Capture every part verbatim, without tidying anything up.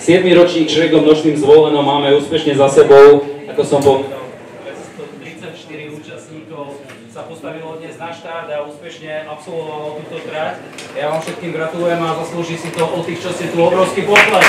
siedmy ročník Šregom nočným zvolenom máme úspešne za sebou, ako som povedal. dvestotridsaťštyri účastníkov sa postavilo dnes na štart a úspešne absolvovalo túto trať. Ja vám všetkým gratulujem a zaslúži si to od tých, čo ste tu, obrovský potlesk.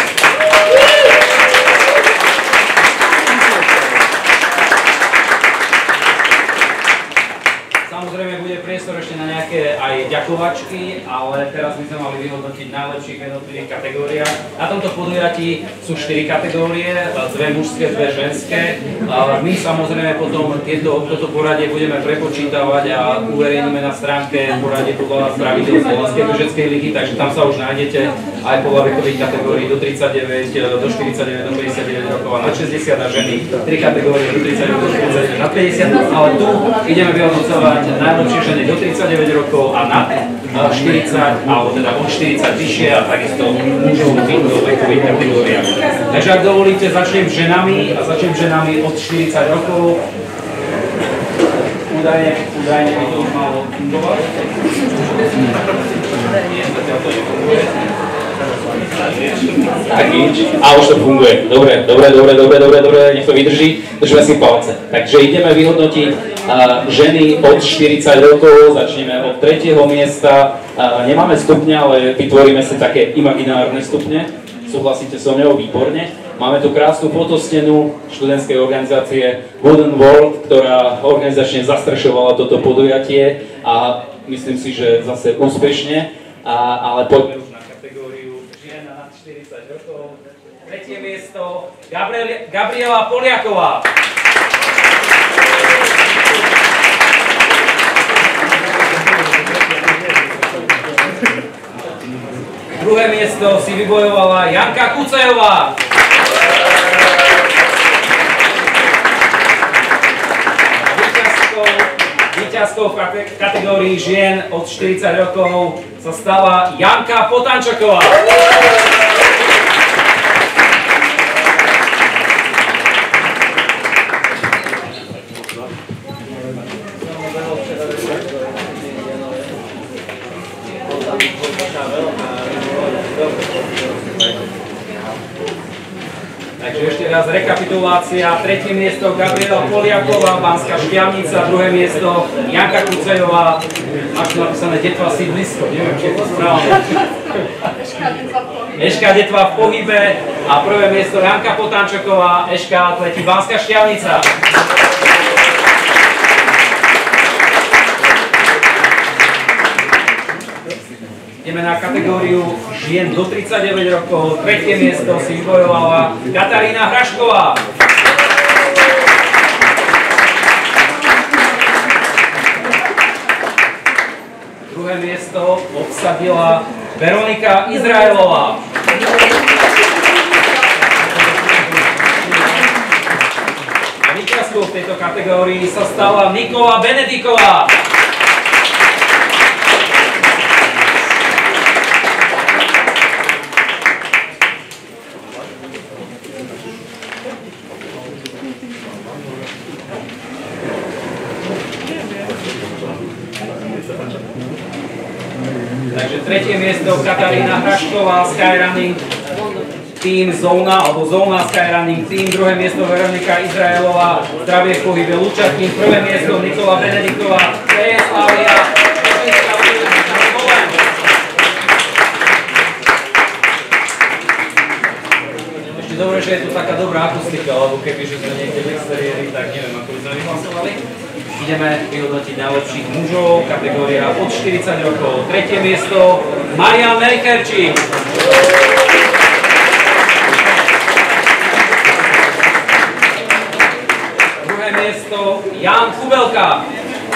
Samozrejme bude priestor ešte na nejaké aj ďakovačky, ale teraz by sme mali vyhodnotiť najlepších v jednotlivých kategóriách. Na tomto podujatí sú štyri kategórie, dve mužské, dve ženské. My samozrejme potom tieto, toto poradie budeme prepočítavať a uverejníme na stránke poradie podľa pravidiel Slovenskej bežeckej ligy, takže tam sa už nájdete aj podľa vekových kategórií do tridsaťdeväť, do štyridsaťdeväť, do päťdesiatdeväť rokov a na šesťdesiat a ženy, tri kategórie do tridsaťdeväť, do štyridsaťdeväť, na päťdesiat, ale tu ideme vyhodnocovať najlepšie ženy do tridsaťdeväť rokov a na štyridsať, alebo teda od štyridsať vyššie a takisto mužov v týchto vekových kategóriách. Takže ak dovolíte, začnem ženami a začnem ženami od štyridsať rokov. Údajne, údajne by to už malo fungovať. Nie, zatiaľ to nefunguje. Tak nič. A už to funguje. Dobre, dobre, dobre, dobre, dobre, dobre, nech to vydrží. Držme si palce. Takže ideme vyhodnotiť uh, ženy od štyridsať rokov. Začneme od tretieho miesta. Uh, nemáme stupne, ale vytvoríme si také imaginárne stupne. Súhlasíte so mňou? Výborne. Máme tu krásnu fotostenu študentskej organizácie Wooden World, ktorá organizačne zastrešovala toto podujatie a myslím si, že zase úspešne. A, ale poďme už na kategóriu žien nad štyridsať rokov. Tretie miesto Gabriel, Gabriela Poliaková. Druhé miesto si vybojovala Janka Kucajová. Víťazkou v kategórii žien od štyridsať rokov sa stala Janka Potančaková. Takže ešte raz rekapitulácia. Tretie miesto Gabriela Poliaková, Banská Štiavnica, druhé miesto Janka Kucajová. Máš tu napísané Detva sídlisko, neviem, či je to správne. Eška Detva v pohybe a prvé miesto Janka Potančaková, Eška Atleti Banská Štiavnica. Ideme na kategóriu žien do tridsaťdeväť rokov. Tretie miesto si vybojovala Katarína Hrašková. Druhé miesto obsadila Veronika Izraelová. A víťazkou v tejto kategórii sa stala Nikola Benediková. Takže tretie miesto Katarína Hrašková, Skyrunning Team Zóna, alebo Zóna Skyrunning Team. Druhé miesto Veronika Izraelová, Zdravie v pohybe Lučatín. Prvé miesto Nikola Benediková, té es Slavia. Ešte dobre, že je tu taká dobrá akustika, lebo kebyže sme niekde v exteriéri, tak neviem, ako by sme vyhlasovali. Ideme vyhodnotiť najlepších mužov, kategória od štyridsať rokov. Tretie miesto Marian Melicherčík. Druhé miesto Jan Kubelka.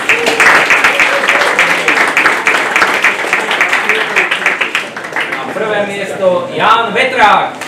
A prvé miesto Jan Vetrák.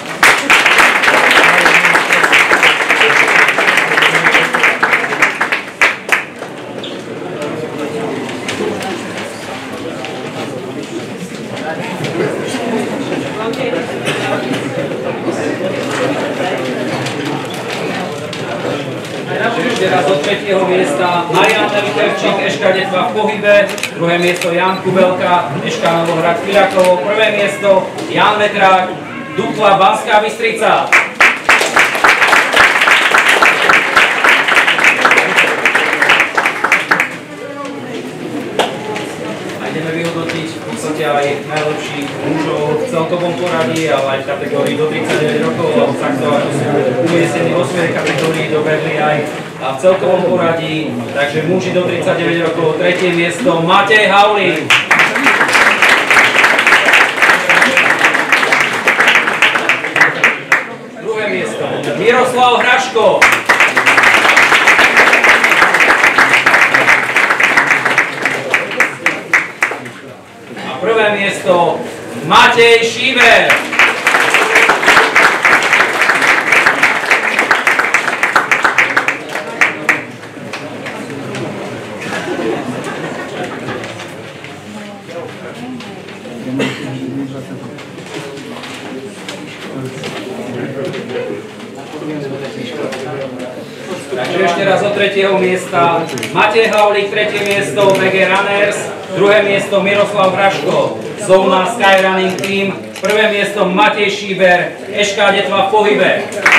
Ešte raz od tretieho miesta Marian Melicherčík, Eška Detva v pohybe, druhé miesto Jan Kubelka, Eška Novohrad Fiľakovo, prvé miesto Jan Vetrák, Dukla Banská Bystrica. A ideme vyhodnotiť v podstate aj najlepších mužov v celkovom poradí, ale aj v kategórii do tridsaťdeväť rokov, lebo takto ako sú umiestnení vo svojej kategórii, dobehli aj v celkovom poradí. Takže muži do tridsaťdeväť rokov, tretie miesto Matej Haulík. Druhé miesto Miroslav Hraško. A prvé miesto Matej Šíber. Takže ešte raz od tretieho miesta Matej Haulík, tretie miesto bé gé Runners, druhé miesto Miroslav Hraško, Zóna Skyrunning Team, prvé miesto Matej Šíber, eš ká Detva v pohybe.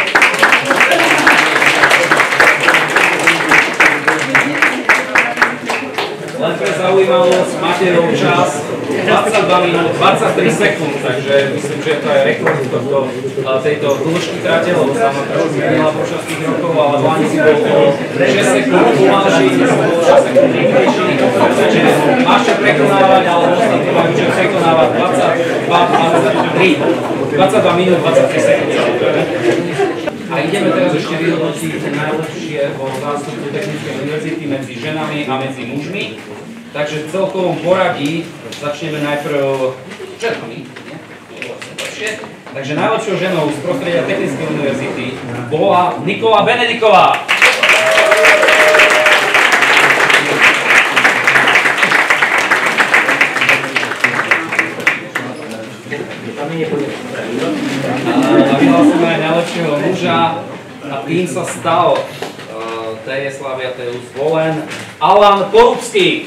Len pre zaujímavosť, Matejov čas dvadsaťdva minút dvadsaťtri sekúnd, takže myslím, že to je rekord tohto, tejto dĺžky trate, lebo sa ma trošku zmenila počas tých rokov, ale v Lani si bol o šesť sekúnd pomalší, dnes som bol šesť sekúnd rýchlejší, takže máš čo prekonávať, ale ostatní majú čo prekonávať dvadsaťdva dvadsaťtri, dvadsaťdva minút dvadsaťtri sekúnd. A ideme teraz ešte vyhodnotiť najlepšieho zástupcu Technickej univerzity medzi ženami a medzi mužmi. Takže v celkovom poradí začneme najprv ženami. Takže najlepšou ženou z prostredia Technickej univerzity bola Nikola Benediková. A vyhlásime aj najlepšieho muža a tým sa stal té ej Slavia té ú zvolen Alan Korupský.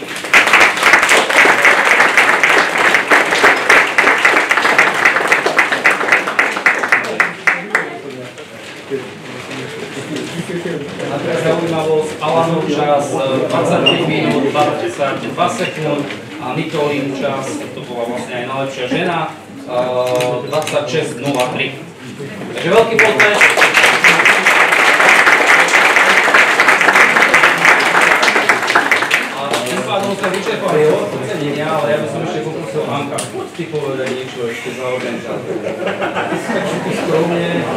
A teraz zaujímavosť, Alanov čas dvadsaťpäť minút dvadsaťdva sekúnd a Nikolín čas, to bola vlastne aj najlepšia žena, dvadsaťšesť nula tri. Takže veľký potlesk. A tým pádom sme vyčerpali ocenenia, ale ja by som ešte poprosil Anka, ty povedať niečo ešte za organizátor. Tak skromne.